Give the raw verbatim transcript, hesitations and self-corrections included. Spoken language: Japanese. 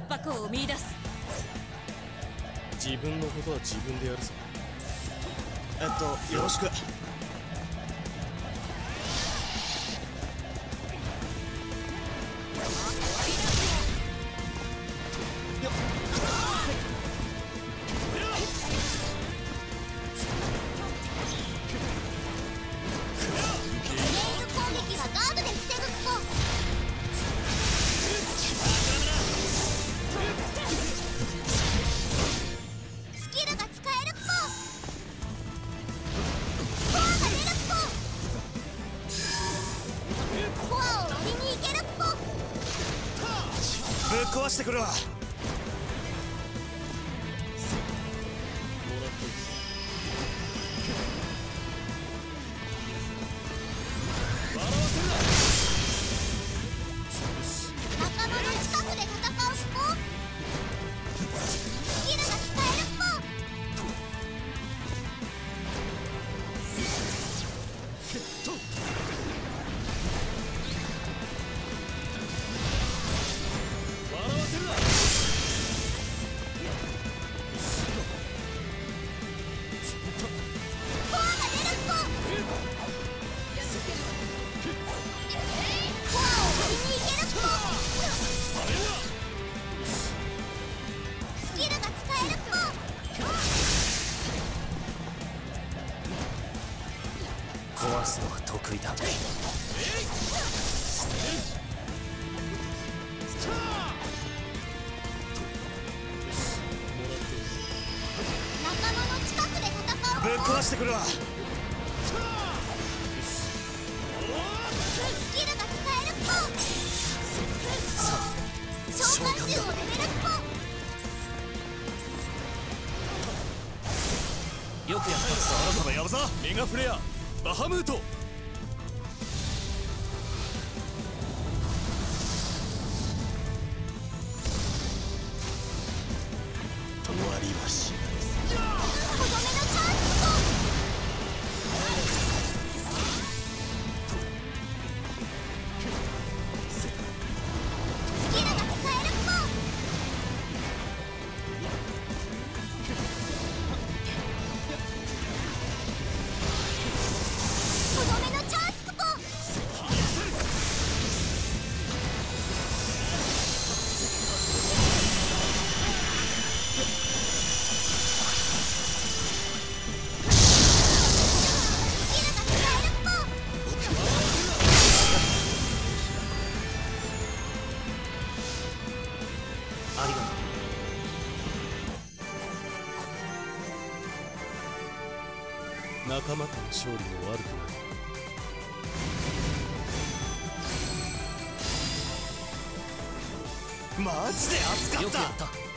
破口を見出す。 自分のことは自分でやるぞ。 えっとよろしく。ぶっ壊してくるわ。 仲間の近くで戦うスポスキルが使えるスポ。 壊すのは得意だ。 仲間の近くで戦う。 ぶっ壊してくるわ。 スキルが使えるポ召喚獣をレベルポ。 よくやった。そろそろ呼ぶぞ。 メガフレアバハムート。 終わりはしない。 とどめのチャンスポ。スキルが使えるポ。とどめのチャンスポ。 ありがとう。仲間との勝利も悪くない。 マジで熱かった。 よくやった。